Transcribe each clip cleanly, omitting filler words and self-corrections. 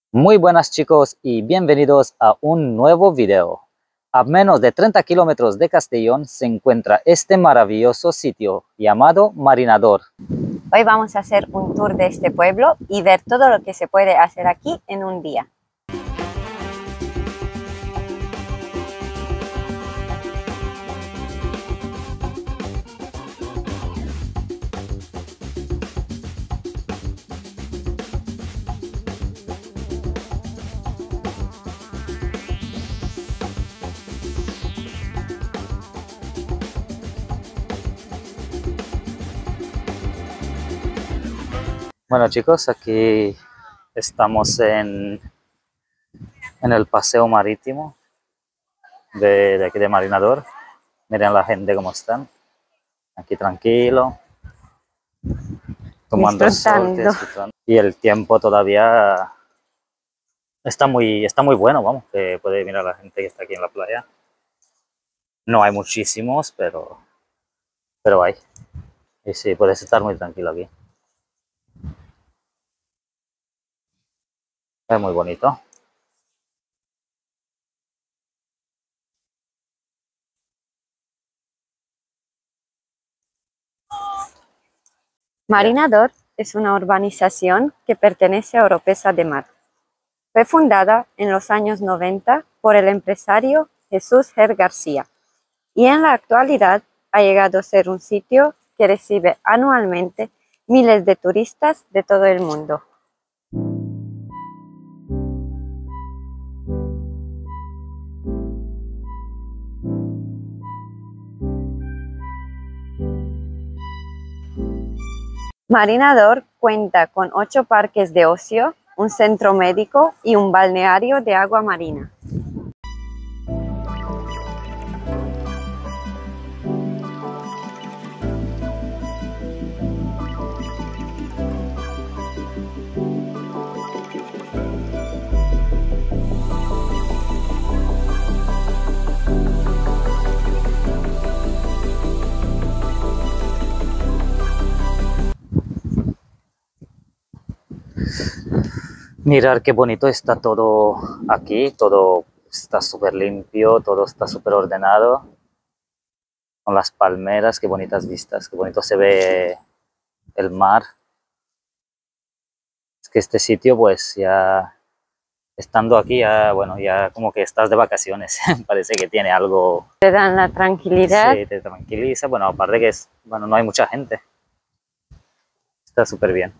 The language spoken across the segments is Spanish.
Muy buenas chicos y bienvenidos a un nuevo video. A menos de 30 kilómetros de Castellón se encuentra este maravilloso sitio llamado Marinador. Hoy vamos a hacer un tour de este pueblo y ver todo lo que se puede hacer aquí en un día. Bueno chicos, aquí estamos en el paseo marítimo de aquí de Marinador. Miren la gente cómo están. Aquí tranquilo, tomando sol, disfrutando. Y el tiempo todavía está muy bueno, vamos, que puede mirar la gente que está aquí en la playa. No hay muchísimos, pero hay. Y sí, puedes estar muy tranquilo aquí. Es muy bonito. Marinador es una urbanización que pertenece a Oropesa de Mar. Fue fundada en los años 90 por el empresario Jesús Ger García y en la actualidad ha llegado a ser un sitio que recibe anualmente miles de turistas de todo el mundo. Marinador cuenta con 8 parques de ocio, un centro médico y un balneario de agua marina. Mirar qué bonito está todo aquí, todo está súper limpio, todo está súper ordenado. Con las palmeras, qué bonitas vistas, qué bonito se ve el mar. Es que este sitio, pues ya estando aquí, ya, bueno, ya como que estás de vacaciones. Parece que tiene algo. Te dan la tranquilidad. Sí, te tranquiliza. Bueno, aparte que es, bueno, no hay mucha gente. Está súper bien.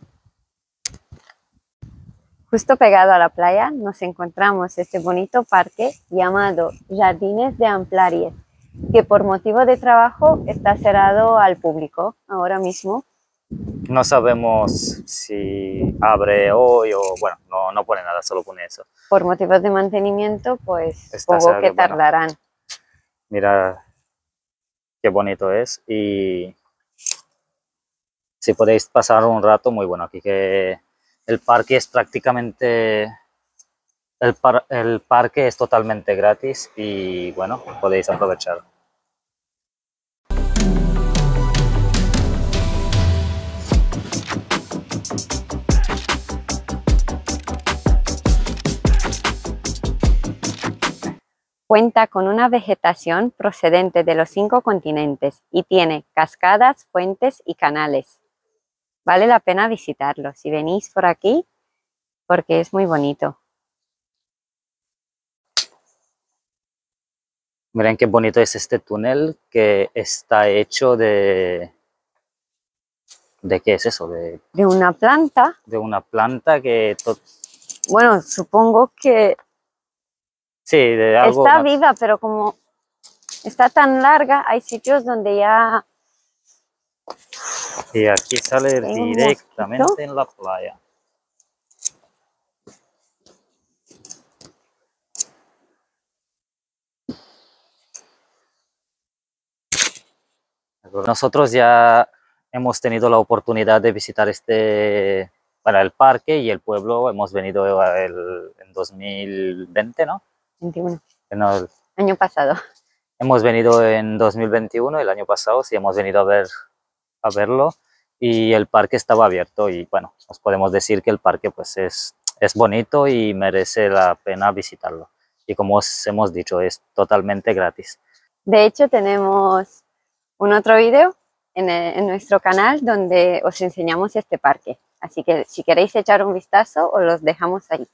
Justo pegado a la playa nos encontramos este bonito parque llamado Jardines de Amplaries, que por motivo de trabajo está cerrado al público ahora mismo. No sabemos si abre hoy o, bueno, no pone nada, solo pone eso. Por motivos de mantenimiento, pues supongo que tardarán. Bueno, mira qué bonito es y si podéis pasar un rato muy bueno aquí, que el parque es prácticamente, el parque es totalmente gratis y bueno, podéis aprovechar. Cuenta con una vegetación procedente de los 5 continentes y tiene cascadas, fuentes y canales. Vale la pena visitarlo si venís por aquí porque es muy bonito. Miren qué bonito es este túnel que está hecho de... ¿De qué es eso? De una planta. De una planta que... Bueno, supongo que... Sí, de algo... Está viva, pero como está tan larga, hay sitios donde ya... Y aquí sale directamente en la playa. Nosotros ya hemos tenido la oportunidad de visitar el parque y el pueblo. Hemos venido en 2020, ¿no? 21. No, año pasado. Hemos venido en 2021, el año pasado, sí hemos venido a verlo y el parque estaba abierto y bueno, os podemos decir que el parque pues es es bonito y merece la pena visitarlo. Y como os hemos dicho, es totalmente gratis. De hecho, tenemos un otro vídeo en nuestro canal donde os enseñamos este parque. Así que si queréis echar un vistazo, os los dejamos ahí.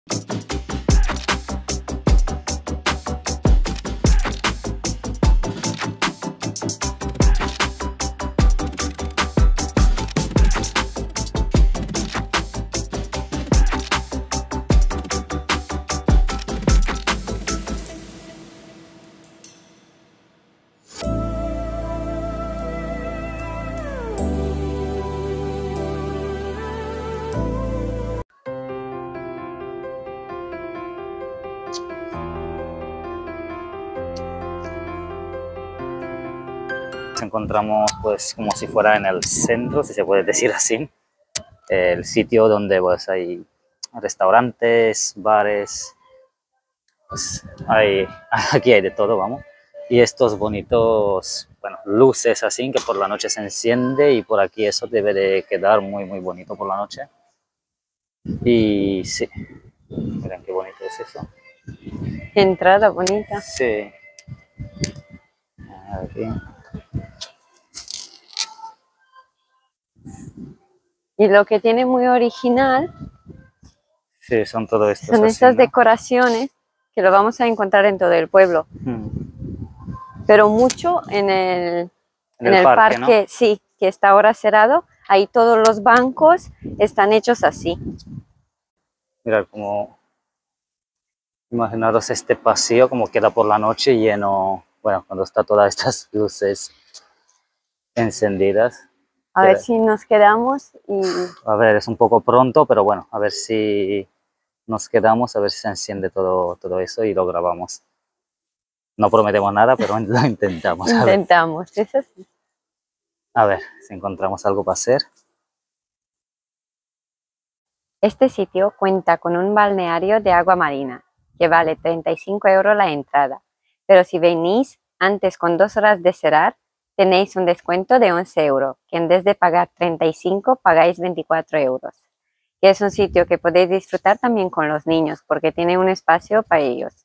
Nos encontramos pues como si fuera en el centro, si se puede decir así, el sitio donde pues hay restaurantes, bares, pues aquí hay de todo, vamos. Y estos bonitos, bueno, luces así que por la noche se enciende y por aquí eso debe de quedar muy muy bonito por la noche. Y sí, miren qué bonito es eso. Qué entrada bonita. Sí. Aquí. Y lo que tiene muy original Sí, son todo estos son así, estas ¿no? decoraciones que lo vamos a encontrar en todo el pueblo, pero mucho en el parque, ¿no? parque, sí, que está ahora cerrado. Ahí todos los bancos están hechos así. Mirad como, imaginaros este pasillo como queda por la noche lleno, bueno, cuando está todas estas luces encendidas. A ver si nos quedamos y A ver, es un poco pronto, pero bueno, a ver si nos quedamos, a ver si se enciende todo eso y lo grabamos. No prometemos nada, pero lo intentamos. intentamos. Es así. A ver si encontramos algo para hacer. Este sitio cuenta con un balneario de agua marina que vale 35 € la entrada, pero si venís antes con 2 horas de cerrar, tenéis un descuento de 11 €, que en vez de pagar 35 pagáis 24 €. Y es un sitio que podéis disfrutar también con los niños porque tiene un espacio para ellos.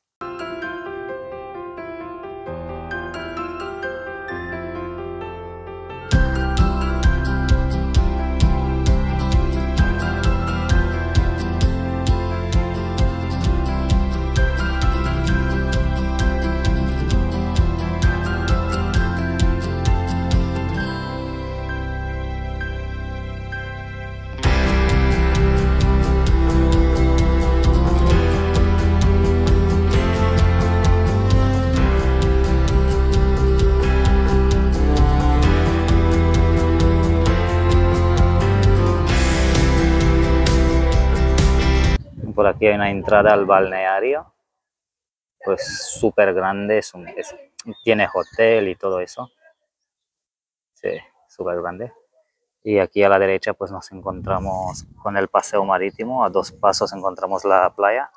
Por aquí hay una entrada al balneario, pues súper grande, tiene hotel y todo eso. Sí, súper grande. Y aquí a la derecha pues nos encontramos con el paseo marítimo, a 2 pasos encontramos la playa.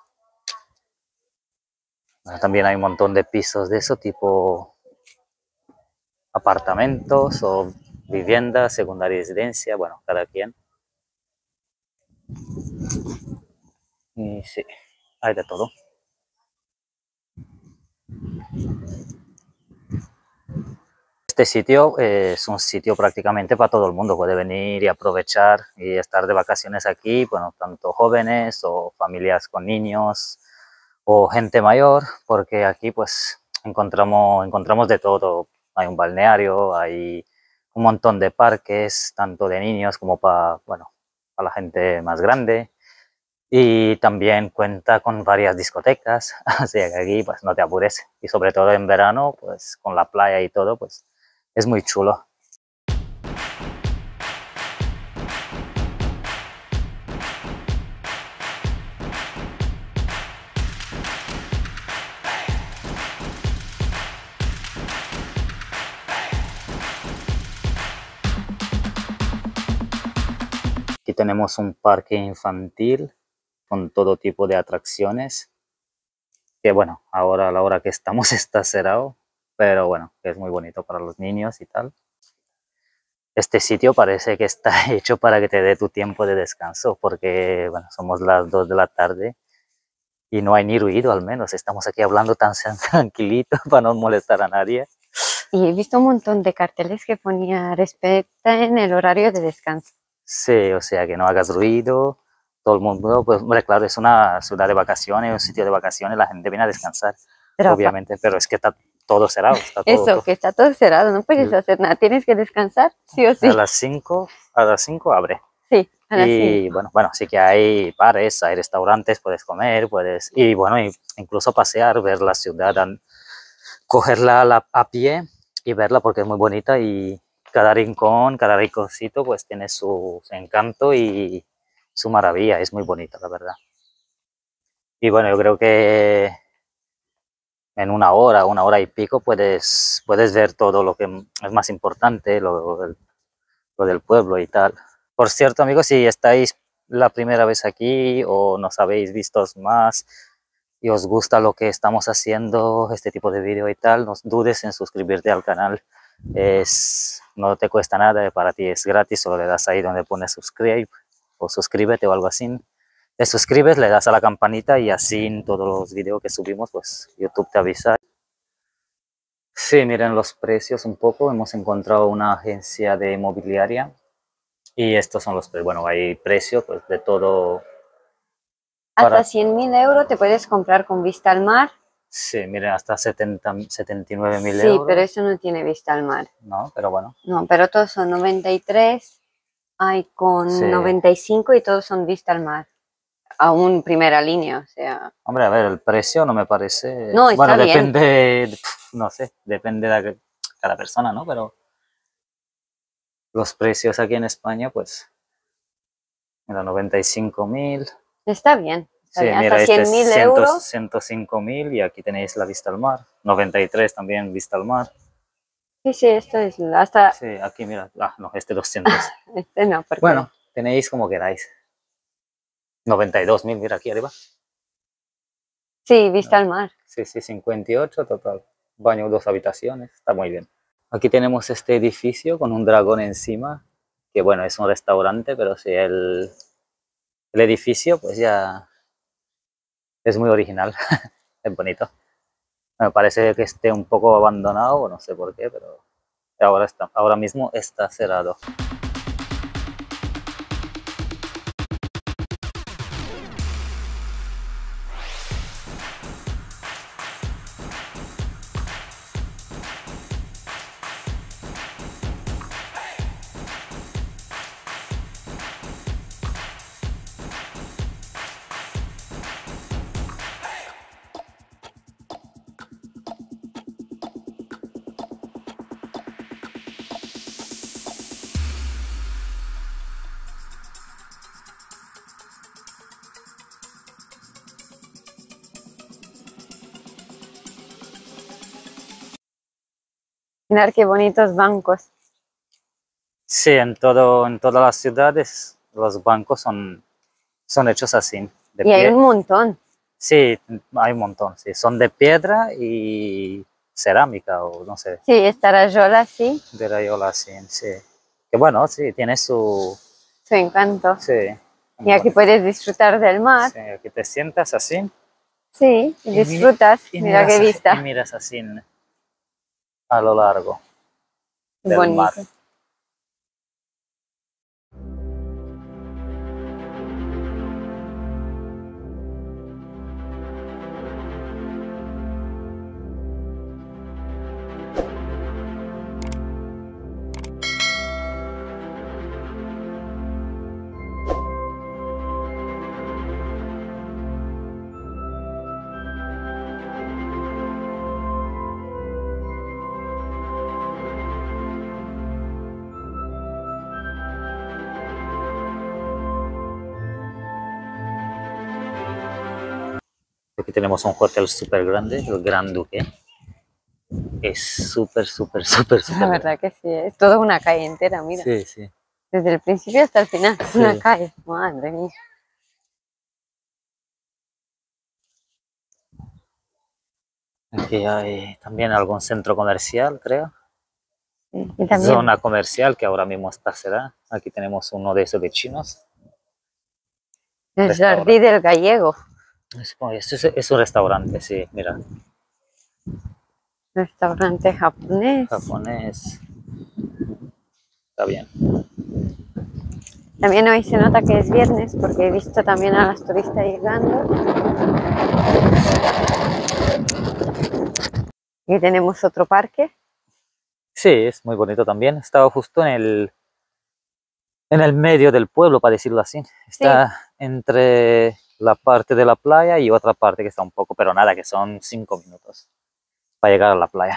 Bueno, también hay un montón de pisos de eso, tipo apartamentos o viviendas, segunda residencia, bueno, cada quien. Y sí, hay de todo. Este sitio es un sitio prácticamente para todo el mundo, puede venir y aprovechar y estar de vacaciones aquí, bueno, tanto jóvenes o familias con niños o gente mayor, porque aquí pues encontramos de todo. Hay un balneario, hay un montón de parques, tanto de niños como para, bueno, para la gente más grande. Y también cuenta con varias discotecas, así que aquí pues no te apures. Y sobre todo en verano, pues con la playa y todo, pues es muy chulo. Aquí tenemos un parque infantil con todo tipo de atracciones, que bueno, ahora a la hora que estamos está cerrado, pero bueno, que es muy bonito para los niños y tal. este sitio parece que está hecho para que te dé tu tiempo de descanso, porque bueno, somos las 2 de la tarde y no hay ni ruido, al menos estamos aquí hablando tan tranquilito para no molestar a nadie. Y he visto un montón de carteles que ponía respeten el horario de descanso. Sí, o sea, que no hagas ruido, todo el mundo, pues, hombre, claro, es una ciudad de vacaciones, un sitio de vacaciones, la gente viene a descansar, Pero obviamente, pero es que está todo cerrado, está todo, eso, que está todo cerrado, no puedes hacer nada, tienes que descansar, sí o a sí. las 5, a las 5 abre. Sí, a las 5. Y bueno, sí que hay bares, hay restaurantes, puedes comer, y bueno, incluso pasear, ver la ciudad, cogerla a pie y verla porque es muy bonita y cada rincón, cada rinconcito pues tiene su encanto y su maravilla, es muy bonita la verdad. Y bueno, yo creo que en una hora y pico puedes ver todo lo que es más importante, lo del pueblo y tal. Por cierto, amigos, si estáis la primera vez aquí o nos habéis visto más y os gusta lo que estamos haciendo, este tipo de vídeo y tal, no dudes en suscribirte al canal. No te cuesta nada, para ti es gratis, solo le das ahí donde pone subscribe o suscríbete o algo así. Te suscribes, le das a la campanita y así en todos los vídeos que subimos, pues YouTube te avisa. Sí, miren los precios un poco. Hemos encontrado una agencia de inmobiliaria y estos son los precios. Bueno, hay precios pues, de todo. Hasta 100.000 euros te puedes comprar con vista al mar. Sí, miren, hasta 79.000 Sí, pero euros. eso no tiene vista al mar. No, pero bueno. No, pero todos son 93, hay Sí. con 95 y todos son vista al mar. Aún primera línea, o sea. Hombre, a ver, el precio no me parece. No, está Bueno, bien. depende, no sé, depende de cada persona, ¿no? Pero los precios aquí en España, pues, mira, 95.000. Está bien. Está Sí, bien. Hasta mira, este es 100.000 euros. 105.000 y aquí tenéis la vista al mar. 93 también vista al mar. Sí, sí, esto es hasta. Sí, aquí mira, no, este 200. Este no, porque. Bueno, tenéis como queráis. 92.000, mira aquí arriba. Sí, vista al mar. Sí, 58 total. Baño, 2 habitaciones, está muy bien. Aquí tenemos este edificio con un dragón encima, que bueno, es un restaurante, pero sí, el edificio pues ya es muy original, es bonito. Me parece que esté un poco abandonado, no sé por qué, pero ahora mismo está cerrado. Mirar qué bonitos bancos. Sí, en todas las ciudades los bancos son hechos así, de Y hay pie. un montón. Sí, hay un montón, sí, son de piedra y cerámica o no sé, Sí, esta rayola, sí. de rayola así, sí. Que bueno, sí, tiene Su encanto. sí, Y muy aquí bonito. puedes disfrutar del mar. Sí, aquí te sientas así Sí, y y, disfrutas. Mira qué y vista. miras así a lo largo del mar. Bonito. Aquí tenemos un hotel súper grande, el Gran Duque. Es súper, súper, súper, La súper grande. verdad que sí, es toda una calle entera, mira. Sí, sí. Desde el principio hasta el final, Sí. una calle. Madre mía. Aquí hay también algún centro comercial, creo. Sí, y también zona comercial que ahora mismo está cerrada. Aquí tenemos uno de esos de chinos. el Restaurante. Jardí del Gallego, Es un restaurante, sí, mira, restaurante japonés. japonés. Está bien. También hoy se nota que es viernes porque he visto también a las turistas llegando. Y tenemos otro parque. Sí, es muy bonito también. Estaba justo en el medio del pueblo, para decirlo así. Está entre la parte de la playa y otra parte que está un poco, pero nada, que son 5 minutos para llegar a la playa.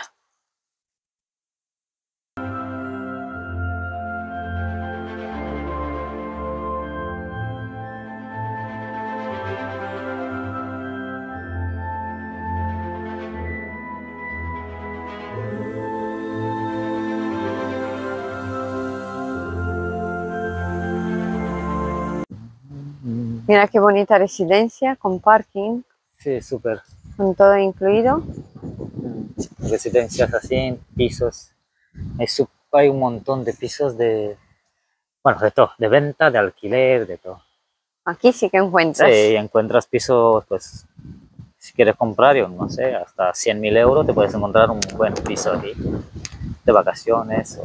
Mira qué bonita residencia con parking, Sí, súper. con todo incluido. Residencias así, pisos. Hay un montón de pisos bueno, de todo, de venta, de alquiler, de todo. Aquí sí que encuentras. Sí, encuentras pisos, pues, si quieres comprar, yo no sé, hasta 100.000 euros te puedes encontrar un buen piso aquí, de vacaciones.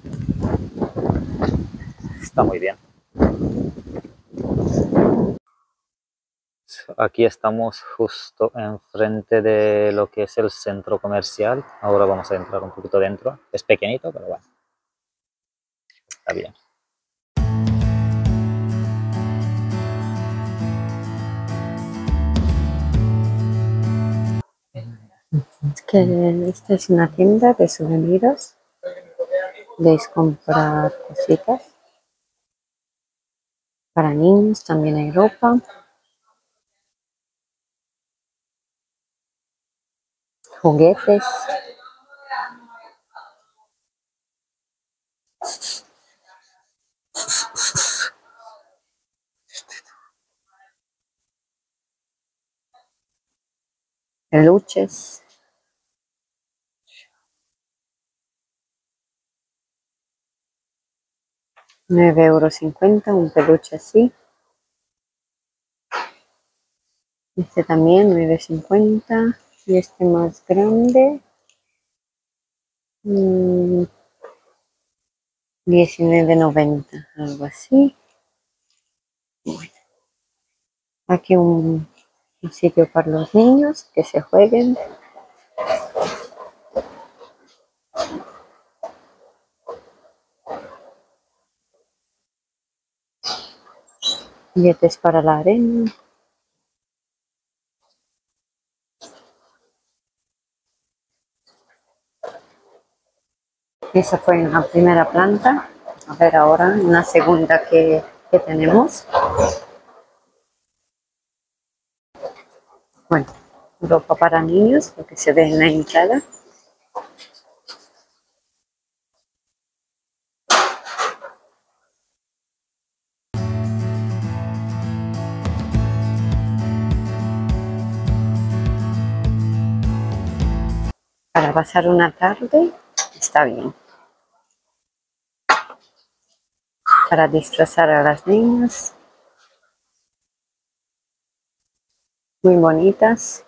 Está muy bien. Aquí estamos justo enfrente de lo que es el centro comercial. Ahora vamos a entrar un poquito dentro. Es pequeñito, pero bueno, está bien. Es que esta es una tienda de souvenirs. Podéis comprar cositas. Para niños también hay ropa. Juguetes. Peluches. €9,50 un peluche así. Este también, €9,50. Y este más grande, $19,90, algo así. Bueno, aquí un sitio para los niños que se jueguen. Billetes para la arena. Esa fue en la primera planta. A ver ahora en la segunda que tenemos. Bueno, ropa para niños, lo que se ve en la entrada. Para pasar una tarde está bien. Para disfrazar a las niñas. Muy bonitas.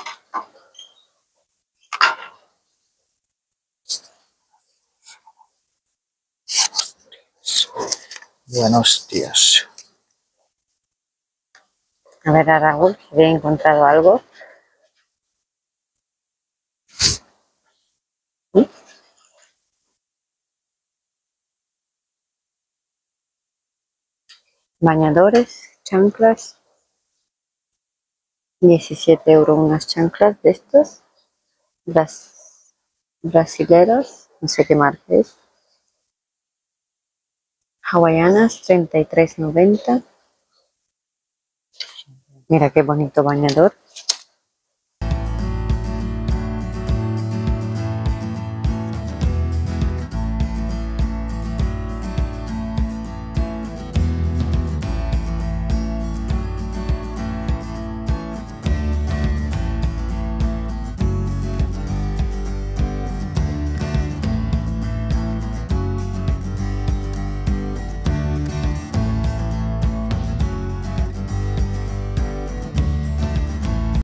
Buenos días. A ver a Raúl, que había encontrado algo. ¿Sí? Bañadores, chanclas. 17 € unas chanclas de estos. Brasileras, no sé qué marca es. Hawaianas, 33,90. Mira qué bonito bañador.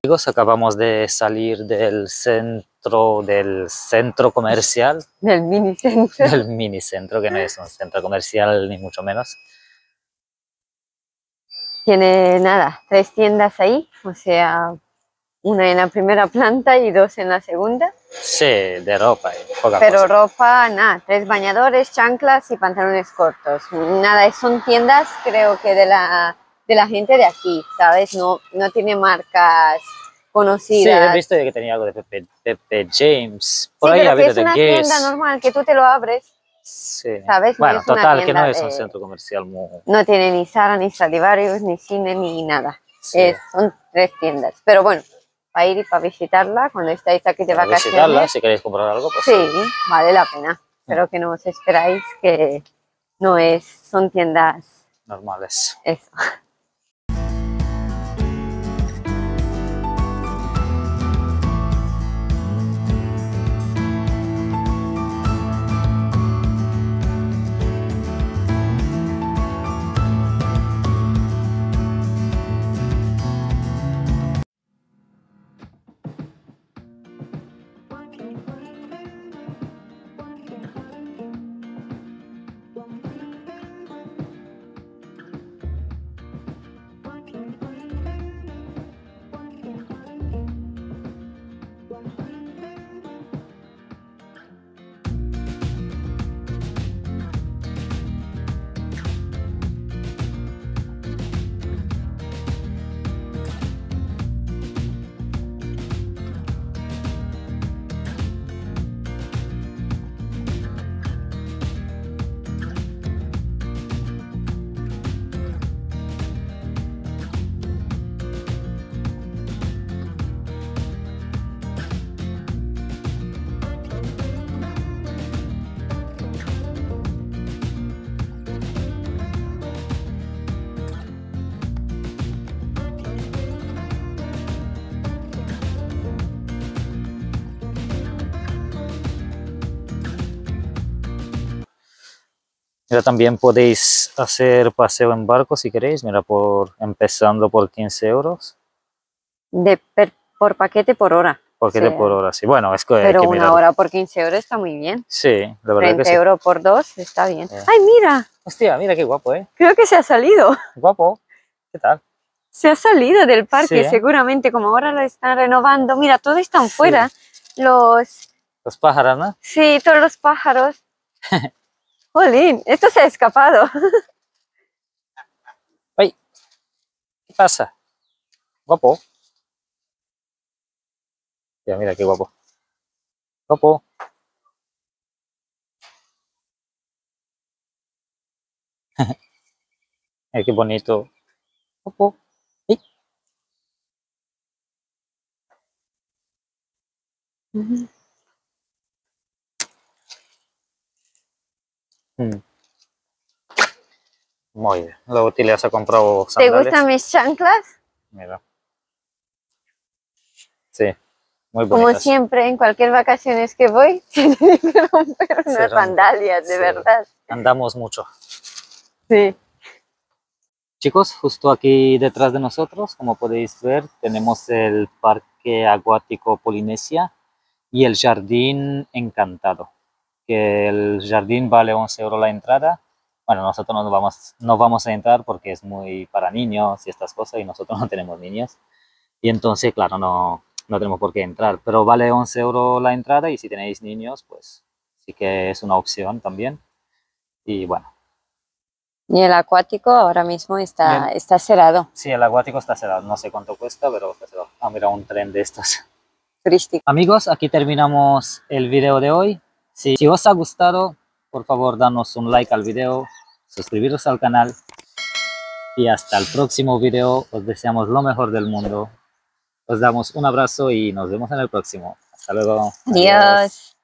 Amigos, acabamos de salir del centro comercial, Del mini centro. del mini centro, que no es un centro comercial ni mucho menos. Tiene nada, 3 tiendas ahí, o sea, una en la primera planta y 2 en la segunda. Sí, de ropa y poca Pero cosa. ropa, nada, 3 bañadores, chanclas y pantalones cortos. Nada, son tiendas creo que de la gente de aquí, ¿sabes? No tiene marcas Sí, he conocidas. visto que tenía algo de Pepe James. Por Sí, ahí ha pero que habido es de una Guess. tienda normal, que tú te lo abres, Sí. ¿sabes? No Bueno, es una total, que no tienda es un de... centro comercial muy... No tiene ni Zara, ni Stradivarius, ni cine, ni nada. Sí. Son 3 tiendas. Pero bueno, para ir y para visitarla cuando estáis aquí de Para visitarla, vacaciones, si queréis comprar algo, pues sí, vale la pena. Pero que no os esperáis que son tiendas, normales. eso. Mira, también podéis hacer paseo en barco si queréis, mira, empezando por 15 euros. Por paquete por hora. Porque de por hora, sí. Bueno, es que hay Pero que una mirar. hora por 15 euros está muy bien. Sí, la verdad 30 que sí. euros por 2 está bien. Yeah. ¡Ay, mira! Hostia, mira qué guapo, ¿eh? Creo que se ha salido. Guapo. ¿Qué tal? Se ha salido del parque, Sí, seguramente, como ahora lo están renovando. Mira, todos están Sí. fuera. Los pájaros, ¿no? Sí, todos los pájaros. Jolín, esto se ha escapado. ¡Ay! ¿Qué pasa? Guapo. Ya, mira qué guapo. Guapo. Qué bonito. Guapo. ¡Ay! Muy bien. Luego Tilia se ha comprado ¿Te sandalias. gustan mis chanclas? Mira. Sí, muy Como bonitas. siempre, en cualquier vacaciones que voy, tienen que romper unas sandalias, de Sí. verdad. Andamos mucho. Sí. Chicos, justo aquí detrás de nosotros, como podéis ver, tenemos el Parque Acuático Polinesia y el Jardín Encantado. Que el jardín vale 11 euros la entrada. Bueno, nosotros no vamos a entrar porque es muy para niños y estas cosas y nosotros no tenemos niños. Y entonces, claro, no tenemos por qué entrar. Pero vale 11 euros la entrada y si tenéis niños, pues sí que es una opción también. Y bueno. Y el acuático ahora mismo está cerrado. Sí, el acuático está cerrado. No sé cuánto cuesta, pero está cerrado. Ah, mira, un tren de estos. Turístico. Amigos, aquí terminamos el video de hoy. Si os ha gustado, por favor, danos un like al video, suscribiros al canal y hasta el próximo video. Os deseamos lo mejor del mundo. Os damos un abrazo y nos vemos en el próximo. Hasta luego. Adiós.